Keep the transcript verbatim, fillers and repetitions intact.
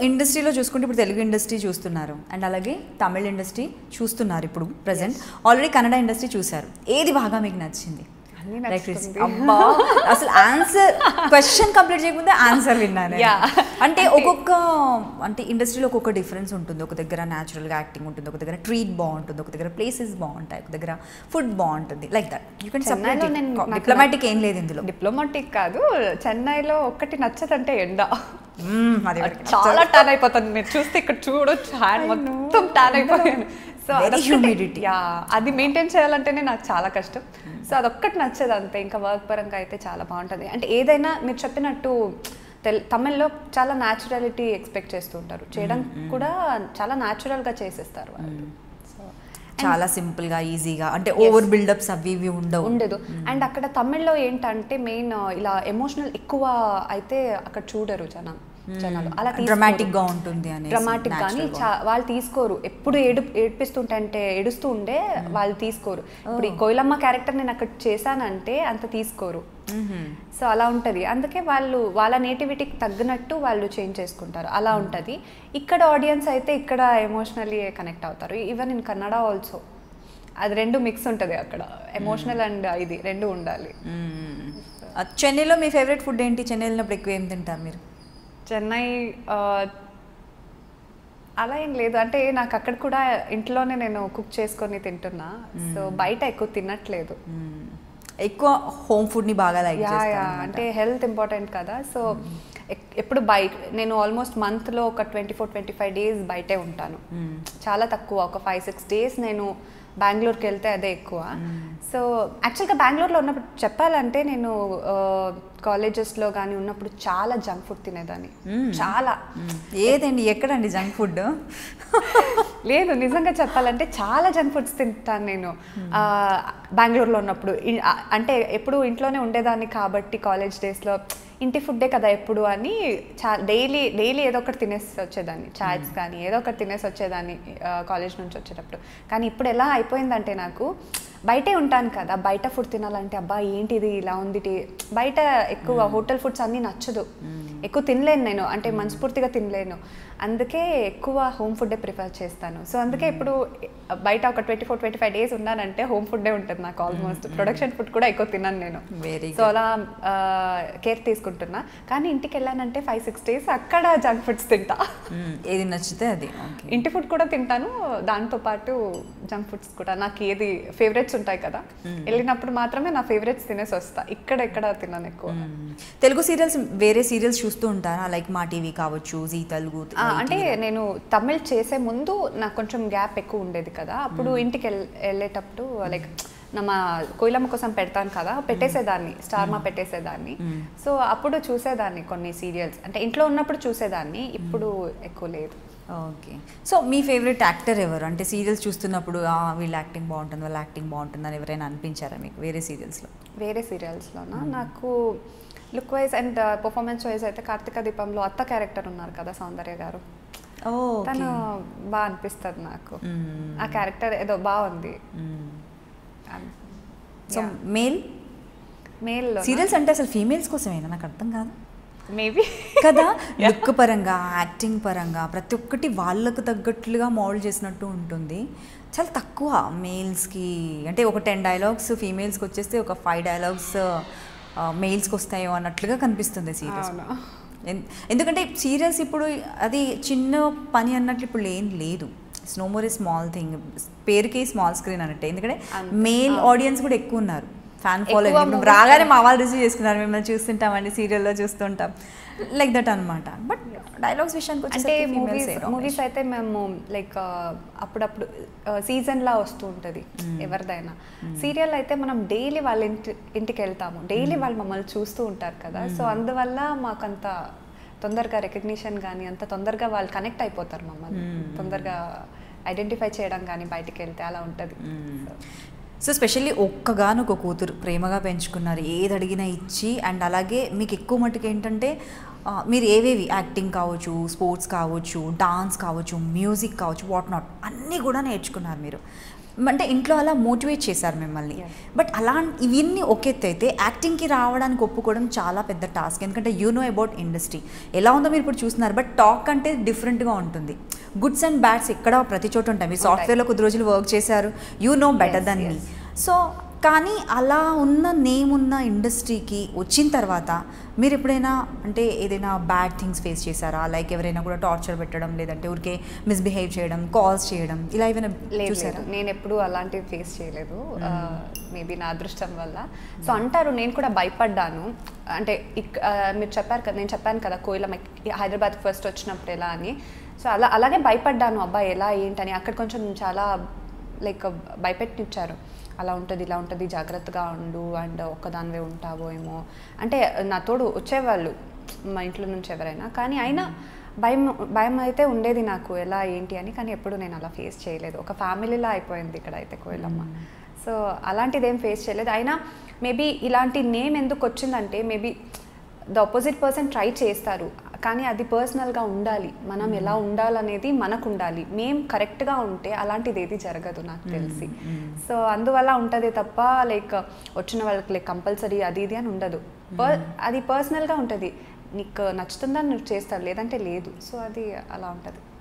ఇండస్ట్రీలో చూసుకుంటే ఇప్పుడు తెలుగు ఇండస్ట్రీ చూస్తున్నారు అండ్ అలాగే తమిళ ఇండస్ట్రీ చూస్తున్నారు ఇప్పుడు ప్రెసెంట్. ఆల్రెడీ కన్నడ ఇండస్ట్రీ చూసారు. ఏది బాగా మీకు నచ్చింది? అబ్బా అసలు ఆన్సర్ క్వశ్చన్ కంప్లీట్ చేయకుండా ఆన్సర్ విన్నాను. అంటే ఒక్కొక్క అంటే ఇండస్ట్రీలో ఒక్కొక్క డిఫరెన్స్ ఉంటుంది. ఒక దగ్గర న్యాచురల్గా యాక్టింగ్ ఉంటుంది, ఒక దగ్గర ట్రీట్ బాగుంటుంది, ఒక దగ్గర ప్లేసెస్ బాగుంటాయి, ఒక దగ్గర ఫుడ్ బాగుంటుంది. Like that you can separate. Diplomatic ఏం లేదు ఇందులో. డిప్లొమాటిక్ కాదు, చెన్నైలో ఒక్కటి నచ్చదంటే ఎండ. చాలా టాన్ అయిపోతుంది. మీరు చూస్తే ఇక్కడ చూడొచ్చు, హ్యాండ్ మొత్తం టాన్ అయిపోయాను. సో హ్యూమిడిటీ అది మెయింటైన్ చేయాలంటేనే నాకు చాలా కష్టం. సో అదొక్కటి నచ్చదు అంతే. ఇంకా వర్క్ పరంగా అయితే చాలా బాగుంటుంది. అంటే ఏదైనా మీరు చెప్పినట్టు తెల్ తమిళ్లో చాలా న్యాచురాలిటీ ఎక్స్పెక్ట్ చేస్తూ ఉంటారు, చేయడం కూడా చాలా న్యాచురల్గా చేసేస్తారు వాళ్ళు. చాలా సింపుల్గా ఈజీగా, అంటే ఓవర్ బిల్డప్స్ అవి ఇవి ఉండవు ఉండదు. అండ్ అక్కడ తమిళ్లో ఏంటంటే మెయిన్ ఇలా ఎమోషనల్ ఎక్కువ అయితే అక్కడ చూడరు జనం జనాలు. అలా డ్రామాటిక్ గా ఉంటుంది అని డ్రామాటిక్ కానీ వాళ్ళు తీసుకోరు. ఎప్పుడు ఏడు ఏడిపిస్తుంటే అంటే ఏడుస్తూ ఉండే వాళ్ళు తీసుకోరు. ఇప్పుడు ఈ కోయిలమ్మ క్యారెక్టర్ నేను అక్కడ చేశానంటే అంత తీసుకోరు. సో అలా ఉంటుంది. అందుకే వాళ్ళు వాళ్ళ నేటివిటీకి తగ్గినట్టు వాళ్ళు చేంజ్ చేసుకుంటారు. అలా ఉంటుంది. ఇక్కడ ఆడియన్స్ అయితే ఇక్కడ ఎమోషనల్లీ కనెక్ట్ అవుతారు. ఈవెన్ ఇన్ కన్నడ ఆల్సో అది రెండు మిక్స్ ఉంటుంది. అక్కడ ఎమోషనల్ అండ్ ఇది రెండు ఉండాలి. చెన్నైలో మీ ఫేవరెట్ ఫుడ్ ఏంటి? చెన్నై వెళ్ళినప్పుడు ఎక్కువ ఏం తింటారు మీరు? చెన్నై అలా ఏం లేదు. అంటే నాకు అక్కడ కూడా ఇంట్లోనే నేను కుక్ చేసుకొని తింటున్నా. సో బయట ఎక్కువ తినట్లేదు. ఎక్కువ హోమ్ ఫుడ్ని బాగా లైక్ చేస్తాను. అంటే హెల్త్ ఇంపార్టెంట్ కదా. సో ఎప్పుడు బయట నేను ఆల్మోస్ట్ మంత్లో ఒక twenty four twenty five days బయటే ఉంటాను. చాలా తక్కువ, ఒక ఫైవ్ సిక్స్ డేస్ నేను బెంగళూరుకి వెళ్తే అదే ఎక్కువ. సో యాక్చువల్గా బెంగళూరులో ఉన్నప్పుడు చెప్పాలంటే నేను కాలేజెస్లో కానీ ఉన్నప్పుడు చాలా జంక్ ఫుడ్ తినేదాన్ని. చాలా. ఏదండి ఎక్కడండి జంక్ ఫుడ్? లేదు, నిజంగా చెప్పాలంటే చాలా జంక్ ఫుడ్స్ తింటాను నేను బెంగళూరులో ఉన్నప్పుడు. అంటే ఎప్పుడు ఇంట్లోనే ఉండేదాన్ని కాబట్టి కాలేజ్ డేస్లో ఇంటి ఫుడ్డే కదా ఎప్పుడు అని చా డైలీ డైలీ ఏదో ఒకటి తినేసి వచ్చేదాన్ని. చాట్స్ కానీ ఏదో ఒకటి తినేసి వచ్చేదాన్ని కాలేజ్ నుంచి వచ్చేటప్పుడు. కానీ ఇప్పుడు ఎలా అయిపోయిందంటే నాకు బయటే ఉంటాను కదా, బయట ఫుడ్ తినాలంటే అబ్బా ఏంటిది ఇలా ఉంది. బయట ఎక్కువ హోటల్ ఫుడ్స్ అన్నీ నచ్చదు, ఎక్కువ తినలేను నేను. అంటే మనస్ఫూర్తిగా తినలేను. అందుకే ఎక్కువ హోమ్ ఫుడ్డే ప్రిఫర్ చేస్తాను. సో అందుకే ఇప్పుడు బయట ఒక twenty four twenty five days ఉన్నానంటే హోమ్ ఫుడ్డే ఉంటుంది నాకు ఆల్మోస్ట్. ప్రొడక్షన్ ఫుడ్ కూడా ఎక్కువ తిన్నాను నేను. సో అలా కేర్ తీసుకుంటున్నా. కానీ ఇంటికి వెళ్ళానంటే ఫైవ్ సిక్స్ డేస్ అక్కడ జంక్ ఫుడ్స్ తింటా. ఏది నచ్చితే అది. ఇంటి ఫుడ్ కూడా తింటాను, దాంతోపాటు జంక్ ఫుడ్స్ కూడా. నాకు ఏది ఫేవరెట్స్ ఉంటాయి కదా, వెళ్ళినప్పుడు మాత్రమే నా ఫేవరెట్స్ తినేసి వస్తా. ఇక్కడ ఎక్కడ తిన్నాను ఎక్కువ. తెలుగు సీరియల్స్ వేరే సీరియల్స్ చూస్తూ ఉంటారా? లైక్ మా టీవీ కావచ్చు, జీ తెలుగు. అంటే నేను తమిళ్ చేసే ముందు నాకు కొంచెం గ్యాప్ ఎక్కువ ఉండేది కదా. అప్పుడు ఇంటికి వెళ్ళేటప్పుడు లైక్ మా కోయిలమ్మ కోసం పెడతాను కదా, పెట్టేసేదాన్ని, స్టార్ మా పెట్టేసేదాన్ని. సో అప్పుడు చూసేదాన్ని కొన్ని సీరియల్స్. అంటే ఇంట్లో ఉన్నప్పుడు చూసేదాన్ని, ఇప్పుడు ఎక్కువ లేదు. ఓకే. సో మీ ఫేవరెట్ యాక్టర్ ఎవరు? అంటే సీరియల్స్ చూస్తున్నప్పుడు వీళ్ళ యాక్టింగ్ బాగుంటుంది, వాళ్ళ యాక్టింగ్ బాగుంటుంది అని ఎవరైనా అనిపించారా మీకు వేరే సీరియల్స్లో? వేరే సీరియల్స్లోనా నాకు look wise and performance wise అయితే కార్తీక దీపంలో అత్త క్యారెక్టర్ ఉన్నారు కదా, సౌందర్య గారు. తను బాగా అనిపిస్తుంది నాకు. ఆ క్యారెక్టర్ ఏదో బాగుంది. సో మేల్ మేల్ సీరియల్స్ అంటే అసలు ఫీమేల్స్ కోసమేనా? నాకు అర్థం కాదు. మేబీ కదా, లుక్ పరంగా, యాక్టింగ్ పరంగా ప్రతి ఒక్కటి వాళ్ళకు తగ్గట్లుగా మోల్డ్ చేసినట్టు ఉంటుంది. చాలా తక్కువ మేల్స్కి. అంటే ఒక టెన్ డైలాగ్స్ ఫీమేల్స్కి వచ్చేస్తే ఒక ఫైవ్ డైలాగ్స్ మెయిల్స్కి వస్తాయో అన్నట్లుగా కనిపిస్తుంది సీరియల్స్. ఎందుకంటే సీరియల్స్ ఇప్పుడు అది చిన్న పని అన్నట్లు ఇప్పుడు ఏం లేదు. No more a small thing, పేరుకి స్మాల్ స్క్రీన్ అన్నట్టే. ఎందుకంటే మేల్ ఆడియన్స్ కూడా ఎక్కువ ఉన్నారు, ఫ్యాన్ ఫాలోయింగ్. రాగానే మా వాళ్ళు రిసీవ్ చేసుకున్నారు, మిమ్మల్ని చూస్తుంటామండి సీరియల్లో చూస్తుంటాం, లైక్ దట్ అనమాట. బట్ డైలాగ్స్ విషయానికి అంటే మూవీస్ మూవీస్ అయితే మేము లైక్ అప్పుడప్పుడు సీజన్లా వస్తూ ఉంటుంది ఎవరిదైనా. సీరియల్ అయితే మనం డైలీ వాళ్ళ ఇంటి ఇంటికి వెళ్తాము, డైలీ వాళ్ళు మమ్మల్ని చూస్తూ ఉంటారు కదా. సో అందువల్ల మాకు అంత తొందరగా రికగ్నిషన్ కానీ అంత తొందరగా వాళ్ళు కనెక్ట్ అయిపోతారు, మమ్మల్ని తొందరగా ఐడెంటిఫై చేయడం కానీ బయటికి వెళ్తే అలా ఉంటుంది. సో స్పెషల్లీ ఒక్కగానొక కూతురు ప్రేమగా పెంచుకున్నారు, ఏది అడిగినా ఇచ్చి. అండ్ అలాగే మీకు ఎక్కువ మటుకు ఏంటంటే మీరు ఏవేవి యాక్టింగ్ కావచ్చు, స్పోర్ట్స్ కావచ్చు, డాన్స్ కావచ్చు, మ్యూజిక్ కావచ్చు, వాట్ నాట్ అన్నీ కూడా నేర్చుకున్నారు మీరు. అంటే ఇంట్లో అలా మోటివేట్ చేశారు మిమ్మల్ని. బట్ అలా ఇవన్నీ ఒక ఎత్తు అయితే యాక్టింగ్కి రావడానికి ఒప్పుకోవడం చాలా పెద్ద టాస్క్. ఎందుకంటే యూ నో అబౌట్ ఇండస్ట్రీ ఎలా ఉందో మీరు ఇప్పుడు చూస్తున్నారు. బట్ టాక్ అంటే డిఫరెంట్గా ఉంటుంది. గుడ్స్ అండ్ బ్యాడ్స్ ఎక్కడ ప్రతి చోట ఉంటాయి. మీరు సాఫ్ట్వేర్లో కొద్ది రోజులు వర్క్ చేశారు, you know better than me. So కానీ అలా ఉన్న నేమ్ ఉన్న ఇండస్ట్రీకి వచ్చిన తర్వాత మీరు ఎప్పుడైనా అంటే ఏదైనా బ్యాడ్ థింగ్స్ ఫేస్ చేశారా? లైక్ ఎవరైనా కూడా టార్చర్ పెట్టడం, లేదంటే ఊరికే మిస్బిహేవ్ చేయడం, కాల్స్ చేయడం, ఇలా ఏమైనా చూసారా? నేను ఎప్పుడు అలాంటివి ఫేస్ చేయలేదు, మేబీ నా అదృష్టం వల్ల. సో అంటారు, నేను కూడా భయపడ్డాను. అంటే ఇక్ మీరు చెప్పారు కదా, నేను చెప్పాను కదా కోయిలమ్మ హైదరాబాద్కి ఫస్ట్ వచ్చినప్పుడు ఎలా అని. సో అలా అలాగే భయపడ్డాను, అబ్బాయి ఎలా ఏంటని. అక్కడ కొంచెం చాలా లైక్ భయపెట్టినిచ్చారు, అలా ఉంటుంది ఇలా ఉంటుంది జాగ్రత్తగా ఉండు అండ్ ఒక్కదానివే ఉంటావో ఏమో. అంటే నా తోడు వచ్చేవాళ్ళు మా ఇంట్లో నుంచి ఎవరైనా, కానీ అయినా భయం భయం అయితే ఉండేది నాకు ఎలా ఏంటి అని. కానీ ఎప్పుడు నేను అలా ఫేస్ చేయలేదు. ఒక ఫ్యామిలీలా అయిపోయింది ఇక్కడ అయితే కోయిలమ్మ. సో అలాంటిది ఏం ఫేస్ చేయలేదు. అయినా మేబీ ఇలాంటి నేమ్ ఎందుకు వచ్చిందంటే maybe the opposite person try చేస్తారు, కానీ అది పర్సనల్గా ఉండాలి. మనం ఎలా ఉండాలనేది మనకు ఉండాలి. మేం కరెక్ట్గా ఉంటే అలాంటిది ఏది జరగదు నాకు తెలిసి. సో అందువల్ల ఉంటుంది తప్ప లైక్ వచ్చిన వాళ్ళకి లైక్ కంపల్సరీ అది ఇది అని ఉండదు. పర్ అది పర్సనల్గా ఉంటుంది. నీకు నచ్చుతుందని నువ్వు చేస్తావు, లేదంటే లేదు. సో అది అలా ఉంటుంది.